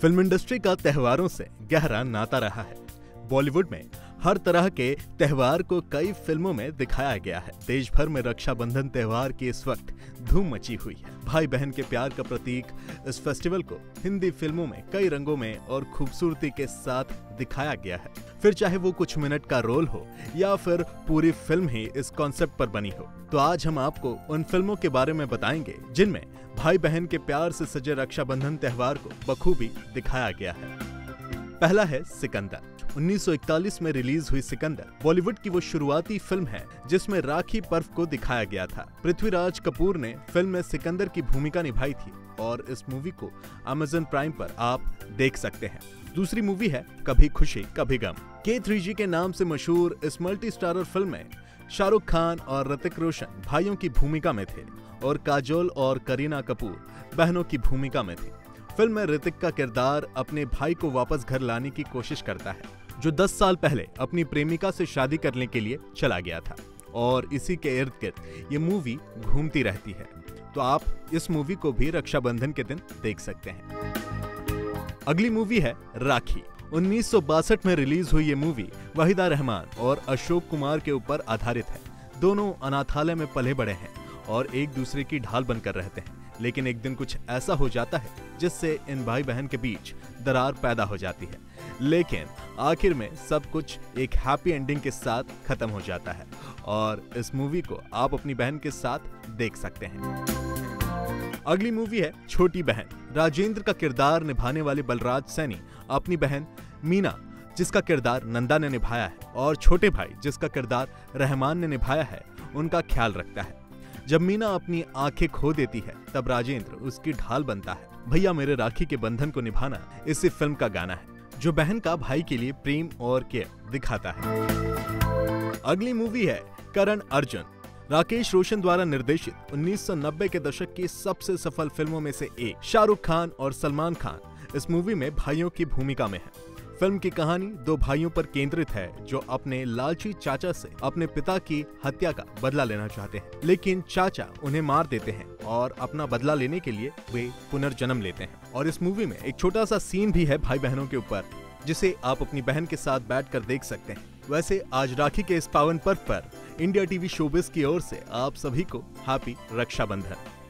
Film industry का त्योहारों से गहरा नाता रहा है। बॉलीवुड में हर तरह के त्योहार को कई फिल्मों में दिखाया गया है। देश भर में रक्षाबंधन त्योहार की इस वक्त धूम मची हुई है। भाई बहन के प्यार का प्रतीक इस फेस्टिवल को हिंदी फिल्मों में कई रंगों में और खूबसूरती के साथ दिखाया गया है। फिर चाहे वो कुछ मिनट का रोल हो या फिर पूरी फिल्म ही इस कॉन्सेप्ट पर बनी हो। तो आज हम आपको उन फिल्मों के बारे में बताएंगे जिनमें भाई बहन के प्यार से सजे रक्षाबंधन त्योहार को बखूबी दिखाया गया है। पहला है सिकंदर। 1941 में रिलीज हुई सिकंदर बॉलीवुड की वो शुरुआती फिल्म है जिसमें राखी पर्व को दिखाया गया था। पृथ्वीराज कपूर ने फिल्म में सिकंदर की भूमिका निभाई थी और इस मूवी को Amazon प्राइम पर आप देख सकते हैं। दूसरी मूवी है कभी खुशी कभी गम। K3G के नाम से मशहूर इस मल्टी स्टारर फिल्म में शाहरुख खान और ऋतिक रोशन भाइयों की भूमिका में थे और काजोल और करीना कपूर बहनों की भूमिका में थे। फिल्म में ऋतिक का किरदार अपने भाई को वापस घर लाने की कोशिश करता है जो 10 साल पहले अपनी प्रेमिका से शादी करने के लिए चला गया था और इसी के इर्द गिर्द ये मूवी घूमती रहती है। तो आप इस मूवी को भी रक्षाबंधन के दिन देख सकते हैं। अगली मूवी है राखी। 1962 में रिलीज हुई ये मूवी वहीदा रहमान और अशोक कुमार के ऊपर आधारित है। दोनों अनाथालय में पले बड़े हैं और एक दूसरे की ढाल बनकर रहते हैं, लेकिन एक दिन कुछ ऐसा हो जाता है जिससे इन भाई बहन के बीच दरार पैदा हो जाती है, लेकिन आखिर में सब कुछ एक हैप्पी एंडिंग के साथ खत्म हो जाता है और इस मूवी को आप अपनी बहन के साथ देख सकते हैं। अगली मूवी है छोटी बहन। राजेंद्र का किरदार निभाने वाले बलराज सैनी अपनी बहन मीना जिसका किरदार नंदा ने निभाया है और छोटे भाई जिसका किरदार रहमान ने निभाया है उनका ख्याल रखता है। जब मीना अपनी आंखें खो देती है तब राजेंद्र उसकी ढाल बनता है। भैया मेरे राखी के बंधन को निभाना इसी फिल्म का गाना है जो बहन का भाई के लिए प्रेम और केयर दिखाता है। अगली मूवी है करण अर्जुन। राकेश रोशन द्वारा निर्देशित 1990 के दशक की सबसे सफल फिल्मों में से एक। शाहरुख खान और सलमान खान इस मूवी में भाइयों की भूमिका में है। फिल्म की कहानी दो भाइयों पर केंद्रित है जो अपने लालची चाचा से अपने पिता की हत्या का बदला लेना चाहते हैं, लेकिन चाचा उन्हें मार देते हैं और अपना बदला लेने के लिए वे पुनर्जन्म लेते हैं। और इस मूवी में एक छोटा सा सीन भी है भाई बहनों के ऊपर जिसे आप अपनी बहन के साथ बैठकर देख सकते हैं। वैसे आज राखी के इस पावन पर्व पर इंडिया टीवी शोबिज की ओर से आप सभी को हैप्पी रक्षाबंधन।